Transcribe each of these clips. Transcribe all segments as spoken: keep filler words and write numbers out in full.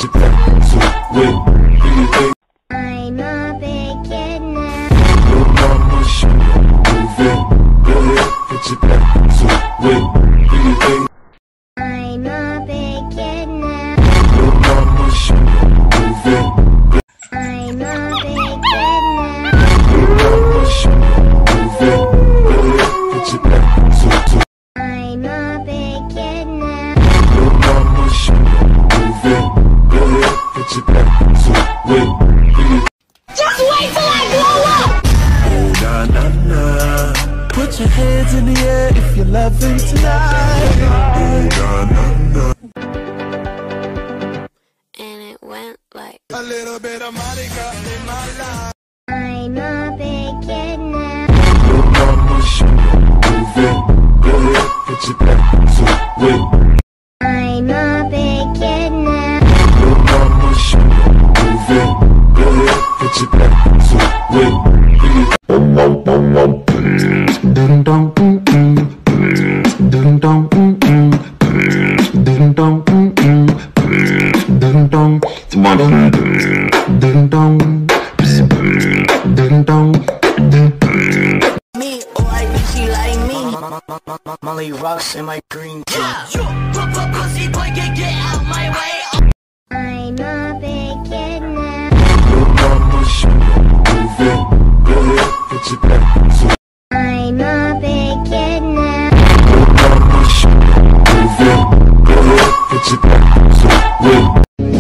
your back to it. Do you think I'm a big kid now? your mama should move it? Go ahead, put your back to it. Do you think I'm a big kid now? your mama should move it? I'm a big kid now. Your mama should move it. Go ahead, put your back to it. I'm a big kid now. Your mama should move it. Go ahead, put your back to it. Do you Just wait till I blow up! Oh, na na na. Put your hands in the air if you're loving tonight. Oh, na na na. And it went like A little bit of Monica in my life. I'm a big kid now. Your mama should move it. Go ahead, put your back to it. I'm a big kid now. Your mama should move it. Go ahead, put your back to it. Do you Ding dong, mm mm. Ding dong, mm mm. Ding dong, mm mm. Ding dong, it's my ding dong, ding dong, ding. Me, or I think she like me. Molly rocks in my green tea. Yeah, pussy boy, get get out my way. I'm a big kid now. Your mama should move it. Go ahead, put your back to it. I'm a big kid now. Your mama should move it. Go ahead, put your back to it.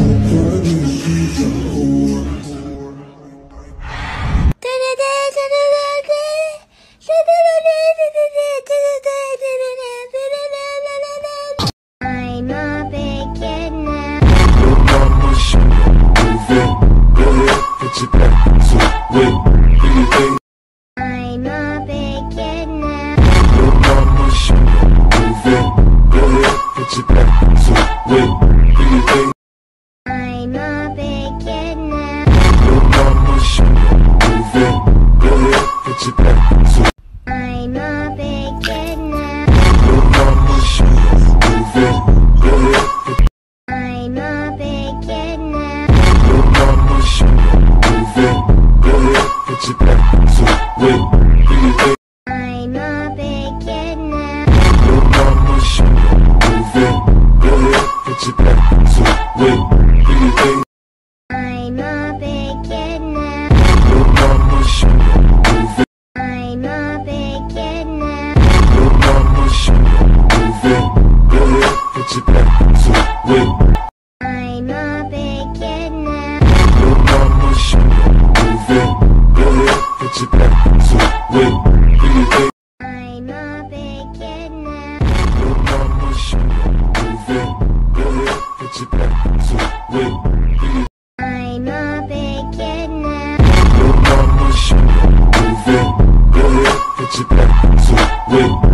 I'm a big kid now. Your mama should move it. Go ahead, put your back to it. Do you think I'm a big kid now. your mama should move it? Go ahead, put your back to it. Do you think I'm a big kid now. your mama should move it? Go ahead, put your back to it. I'm a big kid now. Your mama should move it. Go ahead, put I'm a big kid now. your mama should move it. Go ahead, put your back to it. Do you think I'm a big kid now. your mama should move it? Go ahead, put your back to it. Do you think I'm a big kid now. your mama should move it? I'm a big kid now. Your mama should move it. Go ahead, put your back to it. I'm a big kid now. Your mama should move it. Go ahead, put your back to it. Do you think I'm a big kid now. your mama should move it? Go ahead, put your back to it. Do you I'm a big kid now. your mama should move it? Go ahead, put your back to it.